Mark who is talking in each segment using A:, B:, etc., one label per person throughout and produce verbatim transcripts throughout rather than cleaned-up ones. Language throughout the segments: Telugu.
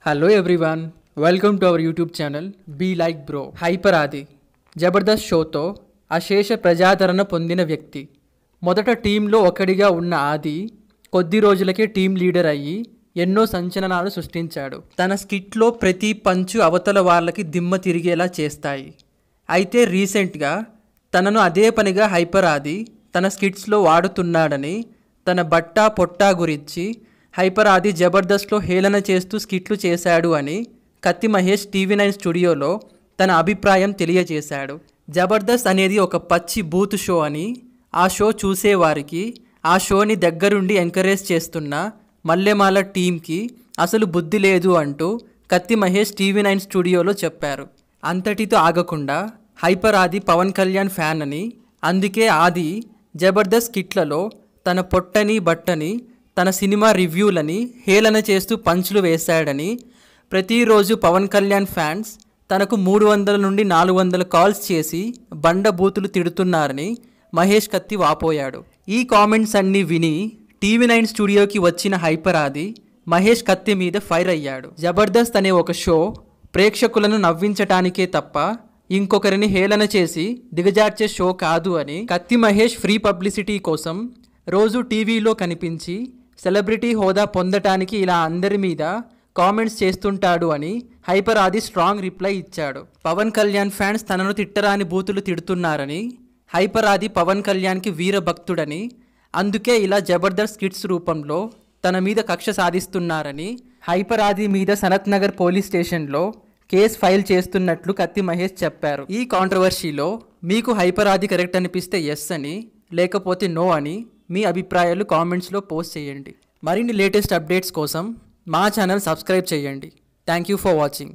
A: Hello everyone, welcome to our YouTube channel be like bro. Hyper Aadi Jabardasth షోతో అశేష ప్రజాదరణ పొందిన వ్యక్తి. మొదట టీంలో ఒకడిగా ఉన్న ఆది కొద్ది రోజులకే టీం లీడర్ అయ్యి ఎన్నో సంచలనాలు సృష్టించాడు. తన స్కిట్లో ప్రతి పంచు అవతల వాళ్ళకి దిమ్మ తిరిగేలా చేస్తాయి. అయితే రీసెంట్గా తనను అదే పనిగా హైపర్ ఆది తన స్కిట్స్లో వాడుతున్నాడని, తన బట్టా పొట్టా గురించి హైపర్ ఆది జబర్దస్త్లో హేళన చేస్తూ స్కిట్లు చేశాడు అని కత్తి మహేష్ టీవీ నైన్ స్టూడియోలో తన అభిప్రాయం తెలియజేశాడు. జబర్దస్త్ అనేది ఒక పచ్చి బూత్ షో అని, ఆ షో చూసేవారికి ఆ షోని దగ్గరుండి ఎంకరేజ్ చేస్తున్న మల్లెమాల టీంకి అసలు బుద్ధి లేదు అంటూ కత్తి మహేష్ టీవీ నైన్ స్టూడియోలో చెప్పారు. అంతటితో ఆగకుండా హైపర్ ఆది పవన్ కళ్యాణ్ ఫ్యాన్ అని, అందుకే ఆది జబర్దస్త్ స్కిట్లలో తన పొట్టని బట్టని తన సినిమా రివ్యూలని హేళన చేస్తూ పంచులు వేశాడని, ప్రతిరోజు పవన్ కళ్యాణ్ ఫ్యాన్స్ తనకు మూడు వందల నుండి నాలుగు వందల కాల్స్ చేసి బండ బూతులు తిడుతున్నారని మహేష్ కత్తి వాపోయాడు. ఈ కామెంట్స్ అన్నీ విని టీవీ నైన్ స్టూడియోకి వచ్చిన హైపర్ ఆది మహేష్ కత్తి మీద ఫైర్ అయ్యాడు. జబర్దస్త్ అనే ఒక షో ప్రేక్షకులను నవ్వించటానికే తప్ప ఇంకొకరిని హేళన చేసి దిగజార్చే షో కాదు అని కత్తి మహేష్ ఫ్రీ పబ్లిసిటీ కోసం రోజు టీవీలో కనిపించి సెలబ్రిటీ హోదా పొందటానికి ఇలా అందరి మీద కామెంట్స్ చేస్తుంటాడు అని హైపర్ ఆది స్ట్రాంగ్ రిప్లై ఇచ్చాడు. పవన్ కళ్యాణ్ ఫ్యాన్స్ తనను తిట్టరాని బూతులు తిడుతున్నారని, హైపర్ ఆది పవన్ కళ్యాణ్కి వీరభక్తుడని, అందుకే ఇలా జబర్దస్త్ స్కిట్స్ రూపంలో తన మీద కక్ష సాధిస్తున్నారని హైపర్ ఆది మీద సనత్ నగర్ పోలీస్ స్టేషన్లో కేసు ఫైల్ చేస్తున్నట్లు కత్తి మహేష్ చెప్పారు. ఈ కాంట్రవర్సీలో మీకు హైపర్ ఆది కరెక్ట్ అనిపిస్తే ఎస్ అని, లేకపోతే నో అని మీ అభిప్రాయాలు కామెంట్స్లో పోస్ట్ చేయండి. మరిన్ని లేటెస్ట్ అప్డేట్స్ కోసం మా ఛానల్ సబ్స్క్రైబ్ చేయండి. Thank you for watching.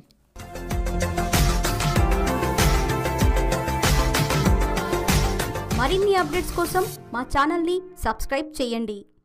B: మరిన్ని అప్డేట్స్ కోసం మా ఛానల్ని సబ్స్క్రైబ్ చేయండి.